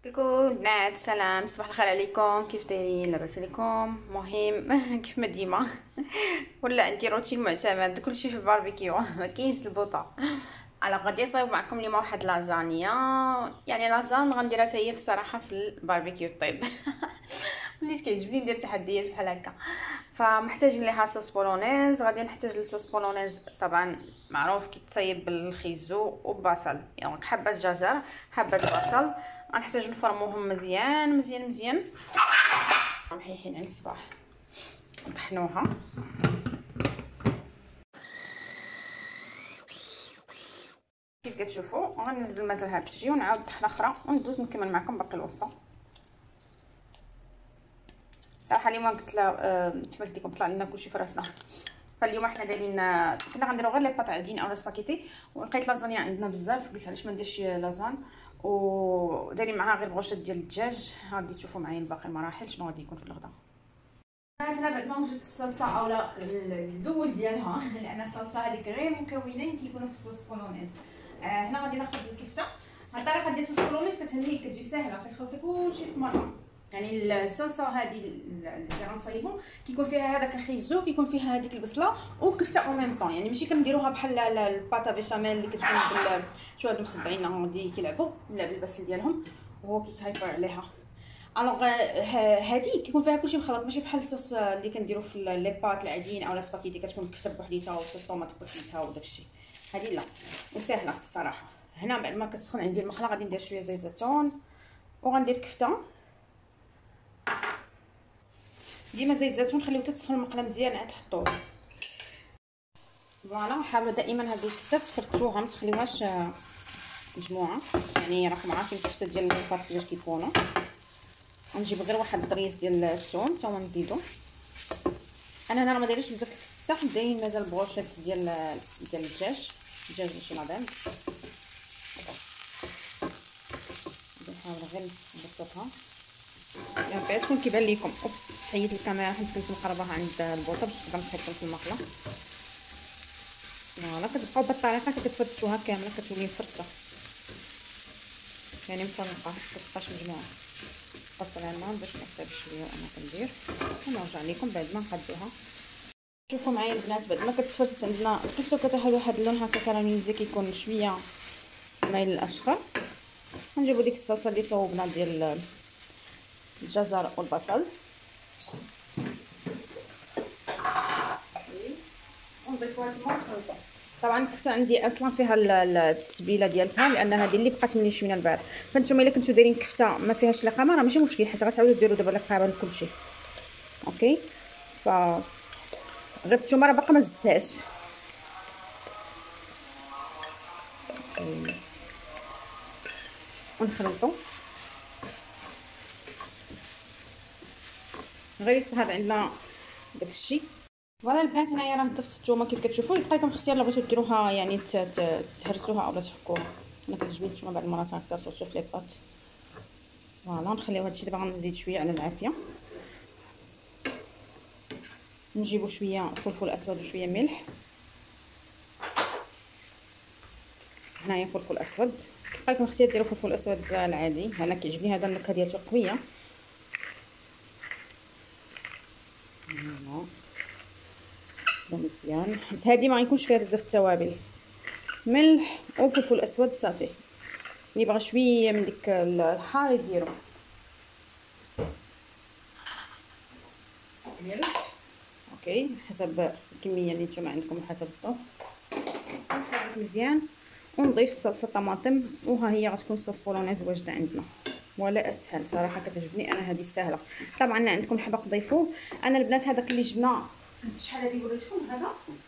كيكو البنات، سلام، صباح الخير عليكم. كيف دايرين؟ لاباس عليكم؟ مهم كيف ما ديما ولا عندي روتين معتمد كلشي في الباربيكيو ما كاينش البوطه. انا غادي نصايب معكم اليوم واحد لازانيا، يعني لازان غنديرها حتى هي في الصراحه في الباربيكيو طيب. وليت كيعجبني ندير تحديات بحال هكا. فمحتاجين ليها صوص بولونيز. غادي نحتاج لصوص بولونيز طبعا معروف كيتصايب بالخيزو وبصل، يعني حبه جزر حبه بصل. غنحتاج نفرموهم مزيان مزيان مزيان محيحين على الصباح. نطحنوها كيف كتشوفوا. غننزل مازال هاد الشيء ونعاود طحنه اخرى وندوز نكمل معكم باقي الوصفه. صراحه اليوم قلت لا كما قلت لكم طلع لنا كلشي في راسنا. فاليوم حنا دايرين كنا غنديرو غير لي باط عاديين اولا سباكيتي، ولقيت لازانيا عندنا بزاف قلت علاش ما نديرش لازان، ودايرين معاها غير بغوشات ديال الدجاج. غادي تشوفوا معايا باقي المراحل شنو غادي يكون في الغدا. انا بعد ما وجدت الصلصه اولا الاول ديالها لان الصلصه هذيك غير مكونين كيكونوا في الصوص بولونيز. هنا غادي ناخذ الكفته. هاد الطريقه ديال الصوص بولونيز كتهنيك كتجي ساهله، كتخلطي كلشي في مره. يعني الصلصه هذه اللي غنصايبو كيكون فيها هذاك الخيزو، كيكون فيها هذيك البصله والكفته او ميم طون، يعني ماشي كنديروها بحال الباطا بيشاميل اللي كتكون شو هادو مصدعين غادي كيلعبوا لا بالبصل ديالهم وهو كيتهايبر عليها. الوغ هذه كيكون فيها كلشي مخلط، ماشي بحال الصوص اللي كنديرو في لي باط العاديين اولا سباكيتي كتكون الكفته بوحديتها وصوص طوماط بوحديتها وداكشي. هذه لا وسهله صراحه. هنا بعد ما كتسخن عندي المقله غادي ندير شويه زيت زيتون وغندير كفته. ديما زيت زيتون خليوه تسخن المقله مزيان عاد تحطوه. فوالا حاولوا دائما هذه الكفته تفركتوها ما تخليوهاش مجموعه، يعني راكم عارفين الكفته ديال الفرك كيفاش كيكونوا. غنجيب غير واحد الضريس ديال الثوم حتى هو نزيدو. انا هنا ما دايرينش بزاف الكفته، دايرين مازال بغوشات ديال الدجاج ماشي نظام. نحاول غير نبسطها يعني بغيت تكون كيبان لكم. اوبس حيدت الكاميرا حيت كنت مقرباها عند البوطه باش تقدر تحطها في المقله. فوالا كتبقاو بالطريقه حتى كتفتشوها كامله كتولي مفرطه، يعني مفرقه كتبقاش مجموعه. نقص على النار باش نحتاج شويه وانا كندير ونرجع لكم بعد ما نقادوها. شوفوا معايا البنات بعد ما كتفرست عندنا الكفته وكتاخذ واحد اللون هكا كراميليزي كيكون شويه مايل للاشقر. غنجيبوا ديك الصلصه اللي صوبنا ديال الجزر والبصل ونضيفوها تما ونخلطو. طبعا الكفته عندي اصلا فيها التتبيله ديالتها لان هذه اللي بقات مني شويه البارح. فانتوما الا كنتو دايرين كفته ما فيهاش لقامه راه ماشي مشكل حيت غتعاودوا ديروا دابا لقامه لكلشي. اوكي ف غير نتوما راه باقا ما زدتهاش. ونخلطو غير هذا عندنا داكشي. فوالا البنات هنايا راه نضفت الثومه كيف كتشوفوا. يبقى لكم الاختيار الا بغيتو ديروها يعني تهرسوها اولا تحكوها. انا كتعجبني الثومه بعض المرات هكا صوصو في لي باط. فوالا نخليو هادشي. دابا غنزيد شويه على العافيه. نجيبو شويه فلفل اسود وشويه ملح. هنايا فلفل اسود. يبقى لكم اختيار ديروا فلفل اسود العادي، انا كيعجبني هذا النكهه ديالو قويه. مزيان حيت هادي ما غيكونش فيها بزاف التوابل. ملح وفلفل اسود صافي. اللي بغى شويه من ديك الحار يديرو. ملح اوكي حسب الكميه اللي نتوما عندكم حسب الذوق. نخلط مزيان ونضيف الصلصه طماطم وها هي غتكون صوص بولونيز واجده عندنا ولا اسهل. صراحه كتعجبني انا هذه سهله. طبعا عندكم الحبق ضيفوه. انا البنات هذاك اللي جبنا شحال هذه وريتكم هذا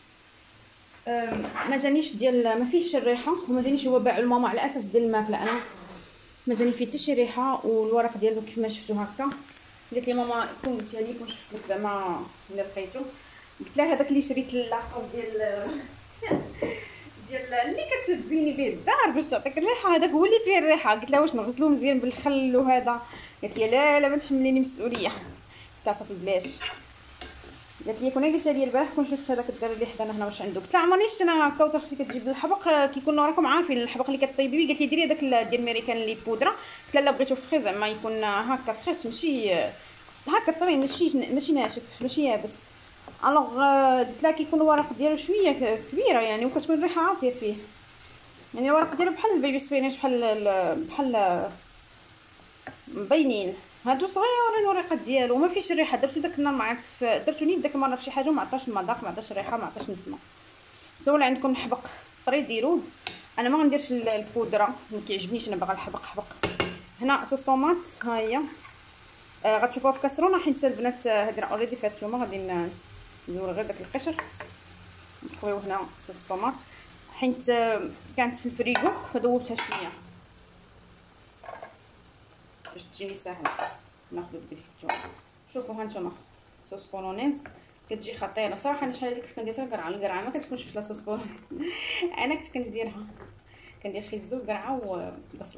ما جانيش ديال ما فيهش الريحه وما جانيش هو باعو لماما على اساس ديال الماكله. انا ما جاني فيه حتى شي ريحه والورق ديالو كيف ما شفتو هكا. قالت لي ماما كون قلتها لي كون شفت لك زعما الا لقيتو. قلت لها هذاك اللي شريت اللاقه ديال اللي كتزيني به الدار باش تعطيك الريحه هذاك هو اللي فيه الريحه. قلت لها واش نغسلوه مزيان بالخل وهذا؟ قالت لي لا لا ما تحمليني مسؤوليه. صافي بلاش قالت لي كون قلتها لي البارح كون شفت هذاك الدري اللي حدانا هنا واش عنده. قلت لها عمرني شفت انا كاوطه اختي كتجيب الحبق كيكون راكم عارفين الحبق اللي كطيبي بيه. قالت لي ديري هذاك ديال الميريكان اللي بودره. قلت لها لا بغيتو فري زعما يكون هكا فريش ماشي هكا طري ماشي ناشف ماشي يابس. الوغ قلت لها كيكون الورق ديالو شويه كبيره يعني وكتكون الريحه عاطيه فيه يعني الورق ديالو بحال البيبي سبينيش بحال مبينين. هادو صغيورين الوريقات ديالو ما فيش الريحه. درتو داك النهار ما عرفت درتو نيت داك المره في شي حاجه وما عطاش المذاق ما عطاش الريحه ما عطاش النسمه. سول عندكم الحبق طري ديروه. انا ما غنديرش البودره ما كيعجبنيش انا باغا الحبق حبق. هنا صوص طوماط ها هي غتشوفوها في كاسرونه حيت البنات هادي راه اوريدي فيها الثومه غادي نديرو غير داك القشر نخويو هنا صوص طوماط حيت كانت في الفريغو فذوبتها شويه باش تجيني ساهله. ناخذ بديك الثومه. شوفوا ها نتوما صوص بولونيز كتجي خطيره صراحه. انا شحال هادي كنت كنديرها القرعه ما كتكونش في لاصوص بولونيز انا كنت كنديرها كندير خيزو قرعه وبصله.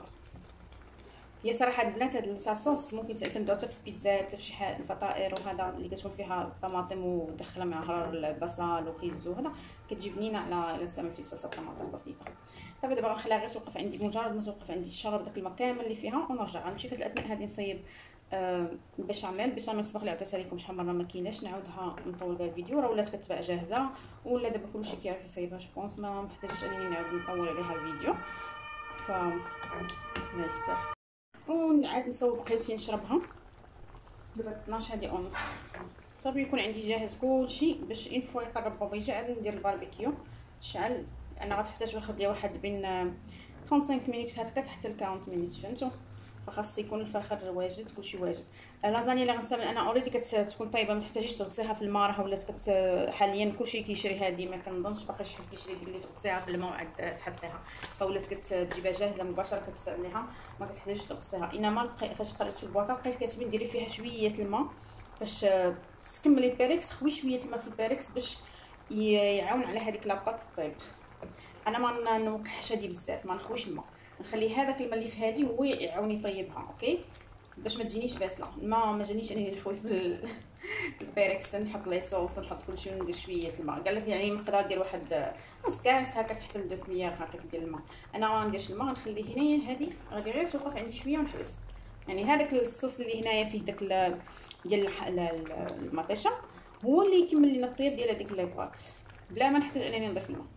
هي صراحه البنات هاد الصوص ممكن تعتمدوا حتى في البيتزا حتى في شي حاجه الفطائر وهذا اللي كتكون فيها طماطم ودخله معها البصل وخيزو هذا كتجي بنينه على استعملتي صلصه الطماطم بسيطه. صافي دابا غنخليها غير توقف عندي بمجرد ما توقف عندي الشرب داك الماء كامل اللي فيها ونرجع غنمشي في هاد الاثناء هادي نصايب البشاميل سبق لي عطيتها لكم شحال مره ما كايناش نعاودها نطول بها الفيديو راه ولات كتباع جاهزه ولا دابا كلشي كيعرف يصايبها جوبونس ما محتاجش انني نعاود نطول عليها الفيديو ف ما يستاهل. ونعاد نصوب بقيتي نشربها دابا 12 هادي ونص صافي يكون عندي جاهز كلشي باش اون فوا يقرب بابا يجي عاد ندير الباربيكيو تشعل. انا غتحتاج واخد ليا واحد بين 35 مينوت هكاك حتى ل 40 مينوت فهمتوا. فخاص يكون الفاخر واجد كلشي واجد. لازانيا اللي غنستعمل انا اوريدي كتكون طايبه ما تحتاجيش تغسليها في الماء راه ولات حاليا كلشي كيشري هذه ما كنظنش باقي شحال كيشري ديك اللي تغسليها في الماء وعاد تحطيها فولات كتجيبها جاهزه مباشره كتستعمليها ما كتحتاجيش تغسليها. انما فاش قريت في البواطه لقيت كاتبين ديري فيها شويه الماء باش تكملي الباريكس خوي شويه الماء في الباريكس باش يعاون على هذيك لاباط طيب. انا ما نوقعش هذه بزاف ما نخويش الماء نخلي هذاك الماء اللي في هذه هو يعاون يطيبها اوكي باش ما تجينيش باسله. الماء ما جانيش انني نخوي في الباريكس نحط لي صوص ونحط كلشي وندير شويه الماء. قال لك يعني نقدر ندير واحد نص كاس هكاك حتى ل 2 كميار هكاك ديال الماء. انا ما نديرش الماء نخليه هنايا هذه غادي غير توقف عندي شويه ونحبس يعني هذاك الصوص اللي هنايا فيه داك ديال المطيشه هو اللي يكمل لنا الطياب ديال هذيك ليباط بلا ما نحتاج انني نضيف الماء.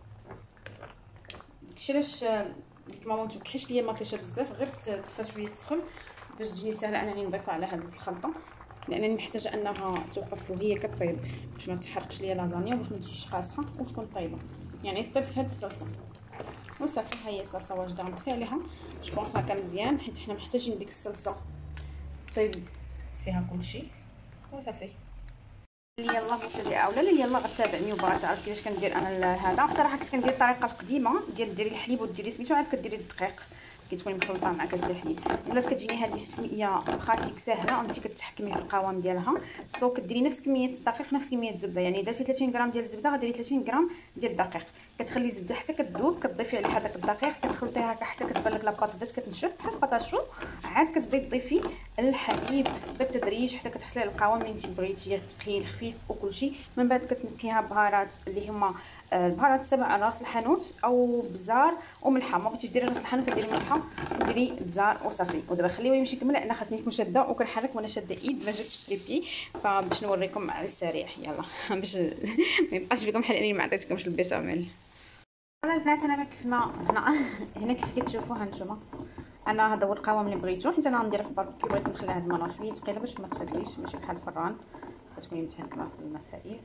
داكشي علاش قلت ماما متوكحيش ليا المطيشه بزاف غير تدفى شويه تسخن باش تجيني سهله انني نضيفها على هذه الخلطه لانني محتاجه انها توقف وهي كطيب باش ما تحرقش ليا لازانيا وباش ما تجيش قاصحه وتكون طيبه يعني طيب في هذه الصلصه. وصافي ها هي الصلصه واجده غنطفي عليها جوبونس هكا مزيان حيت حنا محتاجين ديك الصلصه طيب فيها كلشي وصافي. يلا متابعه ولا لا يلا غتابعني وبغا تعرف كيفاش كندير انا هذا. بصراحه كنت كندير الطريقه القديمه ديال ديري الحليب وديري سميتو عاد كديري الدقيق كتكوني مخلطه مع كاس ديال الحليب ولات كتجيني هذه هي براتيك ساهله وانت كتحكمي في القوام ديالها. سو كديري نفس كميه الدقيق نفس كميه الزبده يعني درتي 30 غرام ديال الزبده غديري 30 غرام ديال الدقيق كتخلي الزبده حتى كتذوب كتضيفي عليها داك الدقيق كتخلطيها هكا حتى كتبان لك لاباط بدات كتنشف بحال الباطاشو عاد كتبداي تضيفي الحليب بالتدريج حتى كتحصلي على القوام اللي انت بغيتيه ثقيل خفيف وكلشي. من بعد كتنكيها بهارات اللي هما البهارات السبع راس الحانوت او بزار وملحه. ما بغيتيش ديري راس الحانوت ديري ملحه وديري بزار وصافي ودابا خليوه يمشي يكمل. انا خاصني نكون شاده وكنحرك وانا شاده ايد ما جبتش تريبي فباش نوريكم على السريع يلا باش ما يبقاش بكم بحال اني ما عطيتكمش البيشاميل. والله البنات انا كيف ما هنا كيف كتشوفوا ها نتوما انا هذا هو القوام اللي بغيتو حيت انا غنديرها في الباربيكيو بغيت نخليها هاد المره شويه ثقيله باش ما تفدليش ماشي بحال الفران كتكوني متهكمه في المسائل.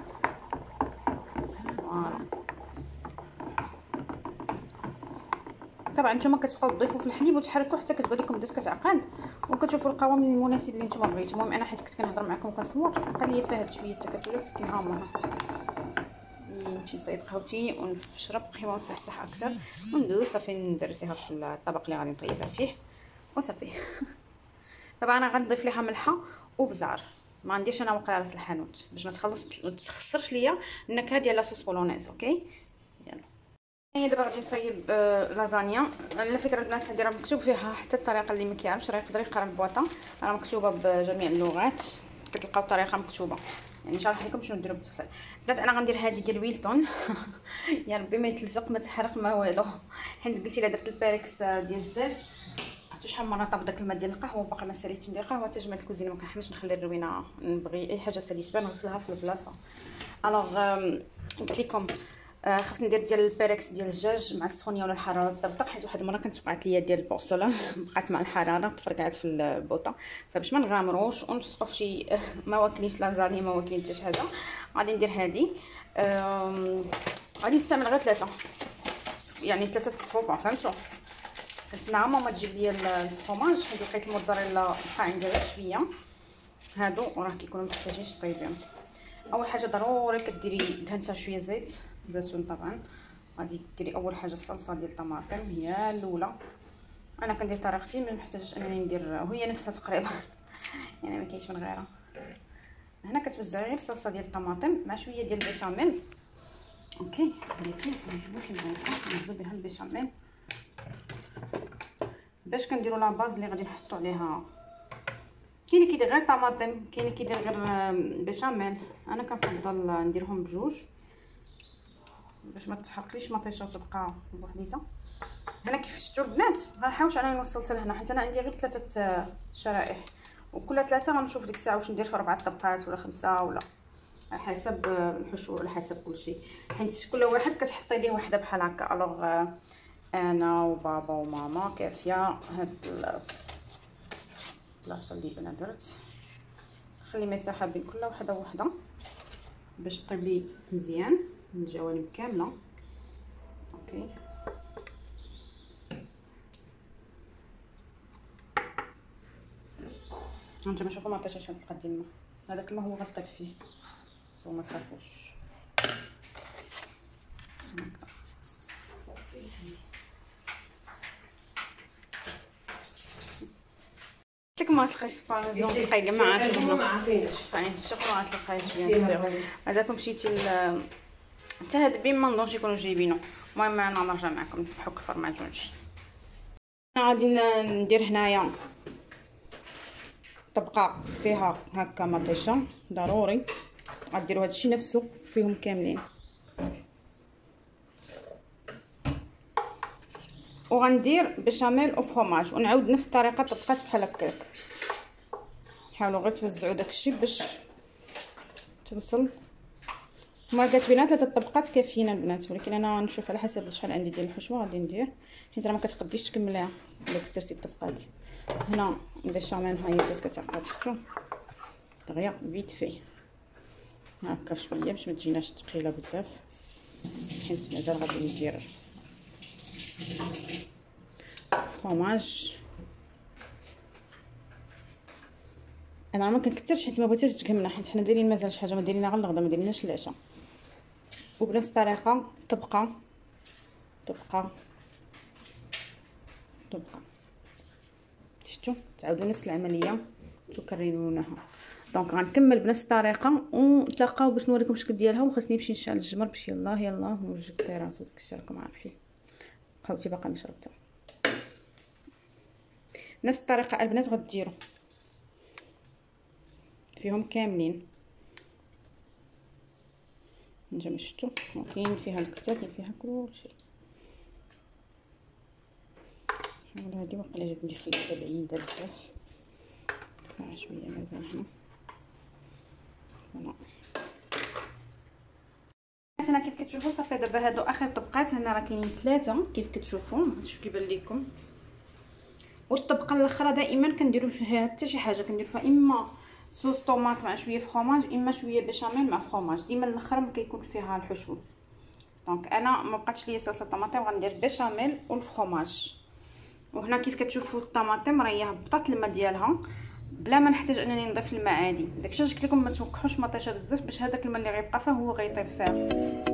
طبعا نتوما كتبقاو تضيفوا في الحليب وتحركوا حتى كتبان لكم بدات كتعقد وكتشوفوا القوام المناسب اللي نتوما بغيتو. المهم انا حيت كنت كنهضر معكم وكنصور بقى لي فيها شويه حتى كتولي كنهاموها نمشي نصايب قهوتي ونشرب قهوه ونصحصح اكثر وندوز صافي ندرسيها في الطبق اللي غادي نطيبها فيه وصافي. طبعا انا غنضيف ليها ملحه وبزار ما نديرش انا وقع راس الحانوت باش ما تخسرش ليا النكهه ديال لاصوص بولونيز اوكي. يلا دابا غادي نصايب لازانيا. على فكره البنات هادي راه مكتوب فيها حتى الطريقه اللي ما كيعرفش راه يقدر يقرا البواطه راه مكتوبه بجميع اللغات كتلقاو الطريقه مكتوبه يعني نشرح لكم شنو نديرو بالتفصيل. بنات انا غندير هذه ديال ويلتون يا ربي ما يتلزق ما تحرق ما والو، حيت قلتي لا درت البيركس ديال الزاج عرفتوا شحال مره طاب داك الماء ديال القهوه باقي ما ساليتش ندير قهوه حتى جمعت الكوزينه ما كنحملش نخلي الروينه، نبغي اي حاجه ساليت بها نغسلها في البلاصه. الوغ قلت لكم خفت ندير ديال البيركس ديال الدجاج مع السخونيه ولا الحراره الضبطه، حيت واحد المره كانت وقعت ليا ديال البورسلان بقات مع الحراره تفرقعت في البوطه، فباش ما نغامروش ونسقف شي ما واكلينش لازانيا ما واكلين حتى شي حاجه غادي ندير هذه. غادي نستعمل غير 3 يعني 3 الصفوفه فهمتوا. كنتسنى ماما تجيب لي الفرماج حيت لقيت الموتزاريلا بقى عندي غير شويه هادو وراه كيكونوا محتاجين طيبين. اول حاجه ضروري كديري دهنتها شويه زيت زيتون طبعا. غادي ديري اول حاجه الصلصه ديال الطماطم هي الاولى، انا كندير طريقتي ما محتاجش انني ندير وهي نفسها تقريبا يعني ما كاينش من غيرها. هنا كتوزعي غير الصلصه ديال الطماطم مع شويه ديال البيشاميل. اوكي بلاتي ما نجيبوش البيضه نزيدو بها البيشاميل باش كنديروا لا باز اللي غادي نحطوا عليها. كاين اللي كيدير غير طماطم كاين اللي كيدير غير بيشاميل، انا كنفضل نديرهم بجوج باش ما تحرقليش مطيشه وتبقى بوحديتها. هنا كيف شفتوا البنات غنحاولش انني نوصل حتى لهنا حيت انا عندي غير 3 شرائح وكل 3 غنشوف ديك الساعه واش ندير في 4 طبقات ولا 5 ولا على حسب الحشو على حسب كلشي، حيت كل واحد كتحطي ليه وحده بحال هكا. الوغ انا وبابا وماما كافيه هاد البلاصه اللي انا درت. خلي مساحه بين كل وحده وحده باش طيب لي مزيان من الجوانب كامله. اوكي هانتوما شوفوا ما عطيتش شحال تلقى ديال الماء، هذاك الماء هو غطيب فيه سو ما تخافوش. ما تلقاش البارميزون دقيقه ما عارفينش فاين الشوكولاط لقيت بيان سور. هذاكم مشيتي حتى هاد بين ما نظنش يكونوا جايبينه. المهم انا نرجع معكم نحك الفرماج ونمشي. غادي ندير هنايا طبقه فيها هكا مطيشه ضروري غديروا هادشي نفسه فيهم كاملين، وغندير بشاميل وفرماج ونعاود نفس الطريقه طبقات بحال هكاك. حاولوا غير توزعوا داكشي باش توصل. هما كاتبين 3 طبقات كافيين البنات، ولكن انا نشوف على حسب شحال عندي ديال الحشوه غادي ندير حيت راه ما كتقديش تكمليها الا كثرتي الطبقات. هنا البشاميل ها هي كتعقد شفتوا دغيا فيت في هكا شويه باش ما تجيناش ثقيله بزاف، حيت مازال غادي ندير فرماج. انا ما كنكثرش حيت ما بغيتهاش تكملنا حيت حنا دايرين مازال شي حاجه ما دايرينها غير الغدا ما دايريناش العشاء. وبنفس الطريقه طبقه طبقه طبقه شفتوا تعاودوا نفس العمليه تكررونها. دونك غنكمل بنفس الطريقه ونتلاقاو باش نوريكم الشكل ديالها. وخاصني نمشي نشعل الجمر باش يلاه نوجد الطيرات وداكشي راكم عارفين. قهوتي باقا ما شربتها. نفس الطريقه البنات غديروا فيهم كاملين. نجم شفتوا كاين فيها الكتاب كاين فيها كلشي. حاول هادي واقيلا جات لي خليتها بعيده بزاف شويه مازال هنا. فوالا هنا كيف كتشوفوا صافي دابا هادو اخر طبقات. هنا راه كاينين 3 كيف كتشوفوا شوف كيبان لكم. والطبقه الاخرى دائما كنديروا فيها حتى شي حاجه كنديروا فيها اما صوص طوماط مع شويه فرماج اما شويه بشاميل مع فرماج. ديما الاخر ما كيكون فيها الحشو. دونك انا ما بقاتش ليا صلصه طماطم غندير بشاميل والفرماج. وهنا كيف كتشوفوا الطماطم راه هي هبطات الماء ديالها بلا ما نحتاج انني نضيف الماء عادي. داكشي قلت لكم ما توقعوش مطيشه بزاف باش هذاك الماء اللي غيبقى فيه هو غيطيب فيه.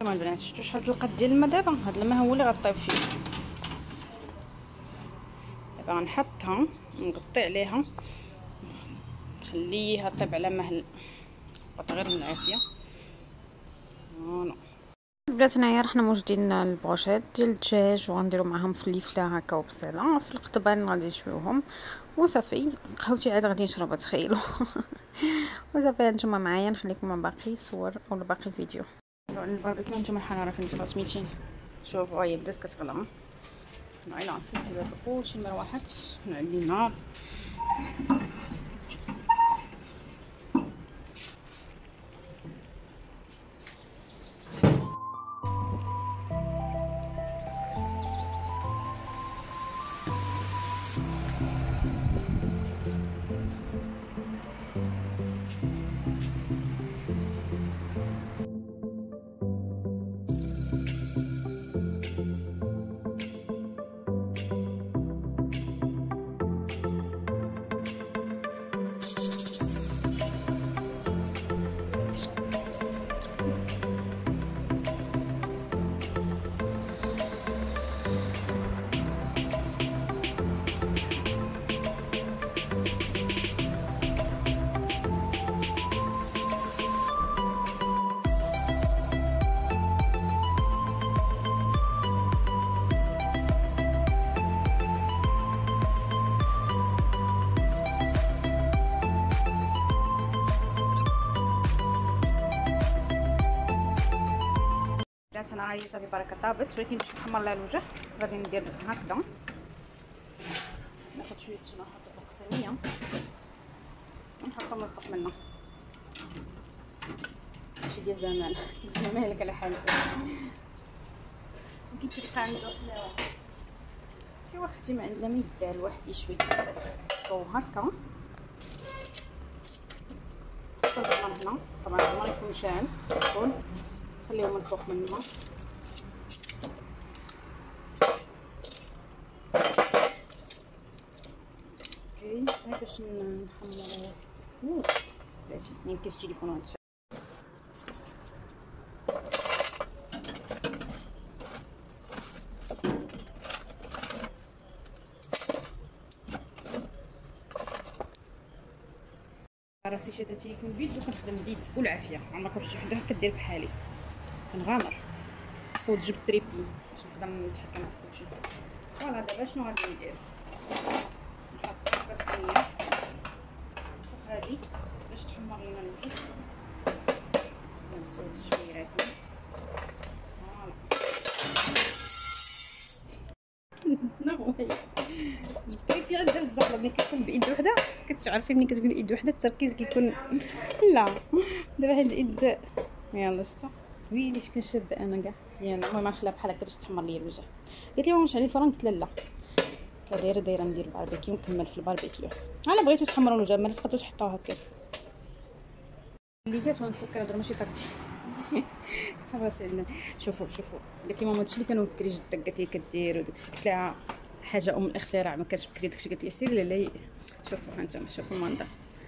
تمام البنات، شفتوا شحال القد ديال الماء؟ دابا هاد الماء هو اللي غطيب فيه. دابا غنحطها نغطي عليها نخليها طيب على مهل غير من العافيه. فوالا البنات، هنايا حنا موجدين البروشيط ديال الدجاج وغنديرو معاهم فليفله هكا وبصيله في القطبان، غادي نشويوهم وصافي. قهوتي عاد غادي نشربها تخيلوا. وصافي نتوما معايا، نخليكم مع باقي صور ولا باقي فيديو. الباربيكيو نتوما الحراره فين وصلت 200. شوفوا هي بدات كتغلى. نعيلا نسد دابا كلشي المروحات نعلي النار. انا هاي صافي بركه طابت، ولكن باش نحمر لها الوجه غادي ندير هكذا. ناخذ شويه نحطو فوق الصينيه ونحطهم من الفوق منها. هادشي ديال زمان. قلت مالك على حالته كي تلقى عنده حلاوه. ايوا اختي ما عندنا ما يدار لوحدي شويه صو هكا. نحطو الزمر هنا، طبعا الزمر يكون شال يكون، خليهم من الفوق منها. اوكي هاي باش نحمرو. بلاتي ما يمكنش التليفون هذا راسي شاده التليفون بيد وكنخدم بيد والعافيه. عمرك شي وحده كدير بحالي كنغامر. صوت جبت تريبي باش نقدر نتحكم في كلشي. فوالا دابا شنو غادي ندير؟ نحط هكا الصينيه فوق هادي باش تحمر لينا الوجه. نصوت شويه هكا. فوالا جبت تريبي عندها الزهره ملي كتكون بايد وحده. كتعرفي ملي كتقولي ايد وحده التركيز كيكون لا. دابا هاد الايد يلا شتا ويلي اش كنشد انا كاع. يلا المهم نخليها بحال هكا باش تحمر ليا الوجه. قالت لي ماما شعلي الفران، قلت لها لا. قلت لها دايره ندير الباربيكيو ونكمل في الباربيكيو. انا بغيتو تحمروا الوجه ما تبقاو تحطوه هكا اللي جات ونسكر هضره ماشي طاقتي. صافي سيدنا. شوفوا قالت لي ماما هادشي اللي كانوا بكري جدك قالت لي كدير وداكشي. قلت لها حاجه ام الاختراع ما كانش بكري داكشي. قالت لي سيري لا. شوفوا هانتوما شوفوا المنظر.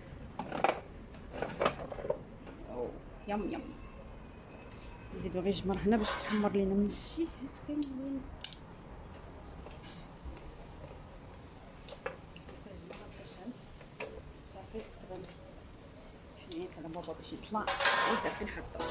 يم نزيدو غير الجمر هنا باش تحمر لينا من الجهات كاملين. صافي دابا شويه كذا بابا باش يطلع وصافي نحطو.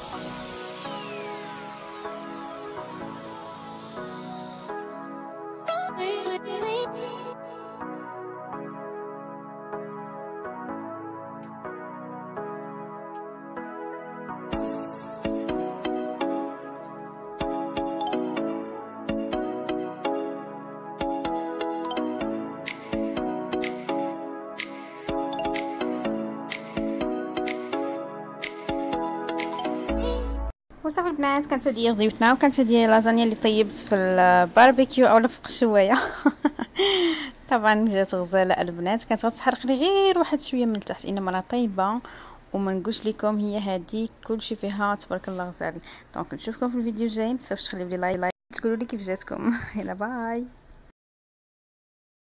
وصافي البنات، كانت هذه ضيوتنا وكانت هذه لازانيا اللي طيبت في الباربيكيو اولا فوق الشوايه. طبعا جات غزاله البنات، كانت غتحرق لي غير واحد شويه من التحت، انما راه طيبه وما نقولش لكم هي هذه كلشي فيها تبارك الله غزال. دونك نشوفكم في الفيديو الجاي. ما تنساوش تخليو لي لايك تقولوا لي كيف جاتكم. يلا باي.